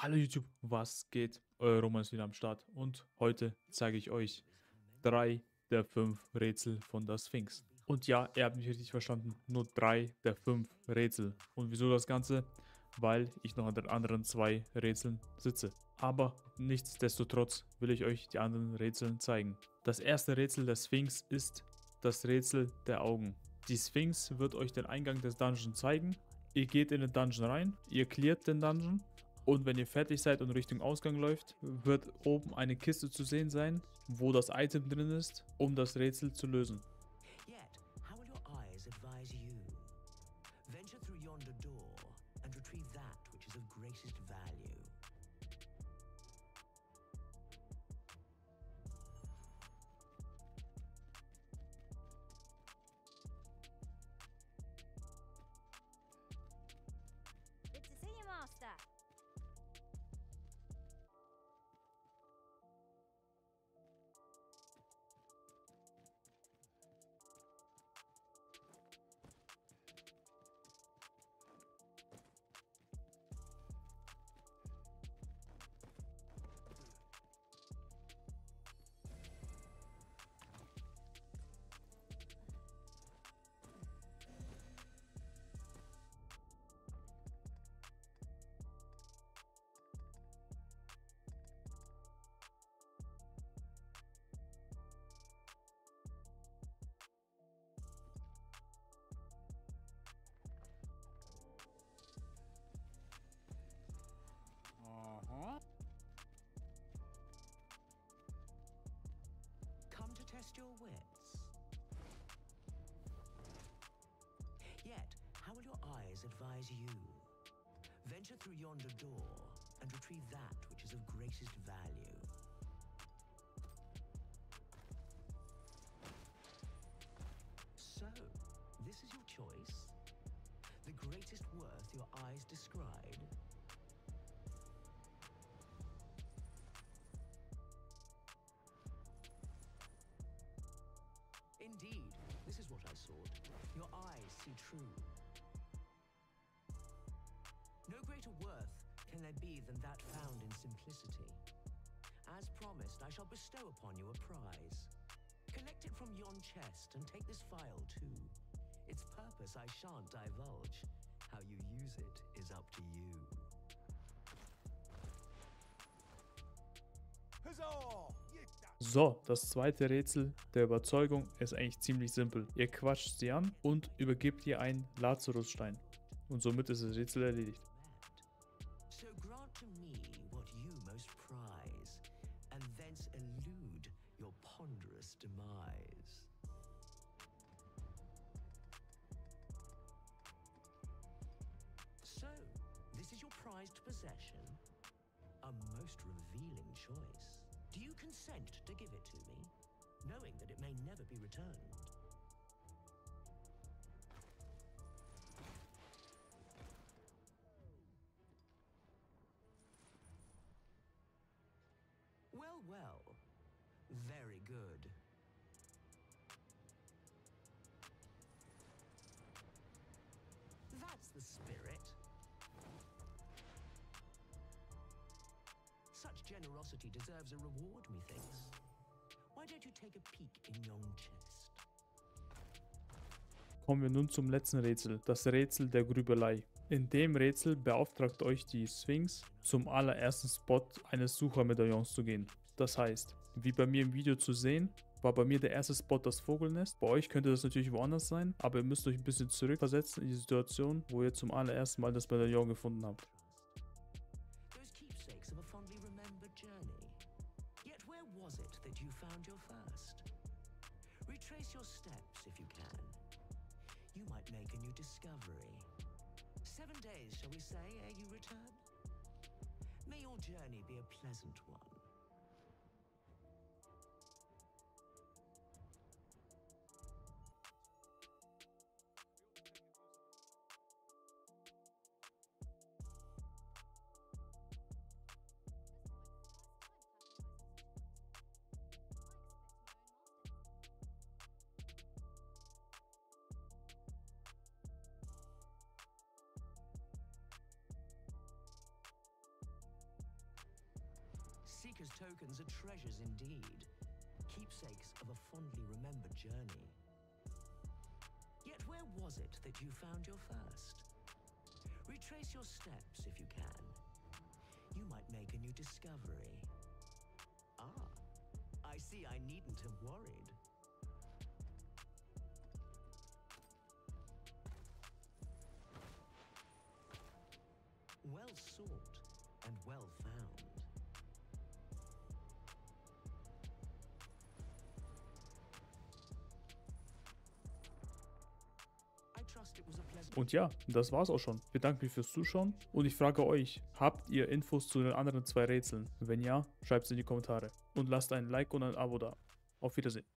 Hallo YouTube, was geht? Euer Roman ist wieder am Start und heute zeige ich euch 3 der 5 Rätsel von der Sphinx. Und ja, ihr habt mich richtig verstanden, nur 3 der 5 Rätsel. Und wieso das Ganze? Weil ich noch an den anderen 2 Rätseln sitze. Aber nichtsdestotrotz will ich euch die anderen Rätseln zeigen. Das erste Rätsel der Sphinx ist das Rätsel der Augen. Die Sphinx wird euch den Eingang des Dungeons zeigen. Ihr geht in den Dungeon rein, ihr cleart den Dungeon und wenn ihr fertig seid und Richtung Ausgang läuft, wird oben eine Kiste zu sehen sein, wo das Item drin ist, um das Rätsel zu lösen. Yet, how will your eyes advise you? Venture through yonder door and retrieve that which is of greatest value. Good to see you, Master. Come to test your wits. Yet, how will your eyes advise you? Venture through yonder door and retrieve that which is of greatest value. So, this is your choice? The greatest worth your eyes descried? Indeed, this is what I sought. Your eyes see true. No greater worth can there be than that found in simplicity. As promised, I shall bestow upon you a prize. Collect it from yon chest and take this file too. Its purpose I shan't divulge. How you use it is up to you. So, das zweite Rätsel der Überzeugung ist eigentlich ziemlich simpel. Ihr quatscht sie an und übergebt ihr einen Lazarusstein. Und somit ist das Rätsel erledigt. So grant to me what you most prize, and thence elude your ponderous demise. So, this is your prized possession? A most revealing choice. Do you consent to give it to me, knowing that it may never be returned? Well, well. Very good. That's the spirit. Such generosity deserves a reward, methinks. Why don't you take a peek in yon chest? Kommen wir nun zum letzten Rätsel, das Rätsel der Grübelei. In dem Rätsel beauftragt euch die Sphinx, zum allerersten Spot eines Suchermedaillons zu gehen. Das heißt, wie bei mir im Video zu sehen, war bei mir der erste Spot das Vogelnest. Bei euch könnte das natürlich woanders sein, aber ihr müsst euch ein bisschen zurückversetzen in die Situation, wo ihr zum allerersten Mal das Medaillon gefunden habt. Those keepsakes of a fondly remembered journey. Yet where was it that you found your first? Retrace your steps if you can. You might make a new discovery. 7 days, shall we say, ere you return? May your journey be a pleasant one. Trackers' tokens are treasures indeed, keepsakes of a fondly remembered journey. Yet where was it that you found your first? Retrace your steps if you can. You might make a new discovery. Ah, I see I needn't have worried. Well sought and well found. I trust it was a pleasant. Und ja, das war's auch schon. Ich bedanke mich fürs Zuschauen und ich frage euch, habt ihr Infos zu den anderen 2 Rätseln? Wenn ja, schreibt es in die Kommentare und lasst ein Like und ein Abo da. Auf Wiedersehen.